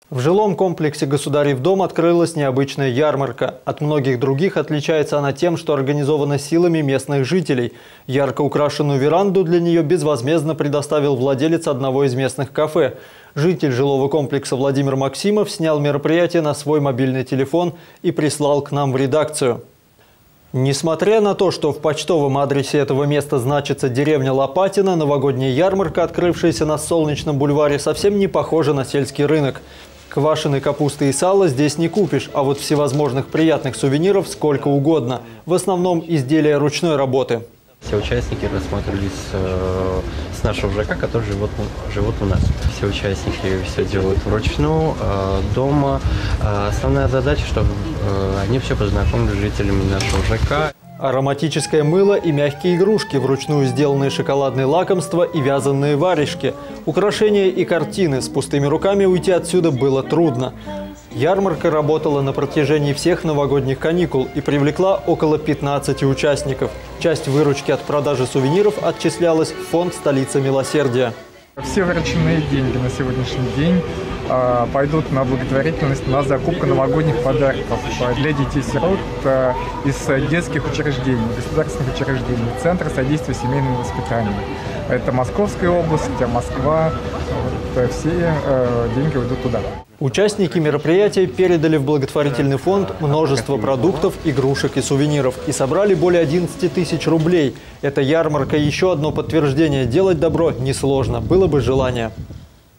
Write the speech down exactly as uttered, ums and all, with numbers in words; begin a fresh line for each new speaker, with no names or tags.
В жилом комплексе «Государев дом» открылась необычная ярмарка. От многих других отличается она тем, что организована силами местных жителей. Ярко украшенную веранду для нее безвозмездно предоставил владелец одного из местных кафе. Житель жилого комплекса Владимир Максимов снял мероприятие на свой мобильный телефон и прислал к нам в редакцию. Несмотря на то, что в почтовом адресе этого места значится деревня Лопатино, новогодняя ярмарка, открывшаяся на Солнечном бульваре, совсем не похожа на сельский рынок. Квашеной капусты и сала здесь не купишь, а вот всевозможных приятных сувениров сколько угодно. В основном изделия ручной работы.
Все участники рассматривались э, с нашего ЖК, которые живут, живут у нас. Все участники все делают вручную, э, дома. Э, основная задача, чтобы э, они все познакомились с жителями нашего ЖК.
Ароматическое мыло и мягкие игрушки, вручную сделанные шоколадные лакомства и вязаные варежки. Украшения и картины. С пустыми руками уйти отсюда было трудно. Ярмарка работала на протяжении всех новогодних каникул и привлекла около пятнадцати участников. Часть выручки от продажи сувениров отчислялась в фонд «Столица милосердия».
Все вырученные деньги на сегодняшний день э, пойдут на благотворительность, на закупку новогодних подарков для детей-сирот э, из детских учреждений, государственных учреждений, Центра содействия семейному воспитанию. Это Московская область, Москва, вот, все э, деньги уйдут туда.
Участники мероприятия передали в благотворительный фонд множество продуктов, игрушек и сувениров и собрали более одиннадцати тысяч рублей. Эта ярмарка – еще одно подтверждение: делать добро несложно, было бы желание.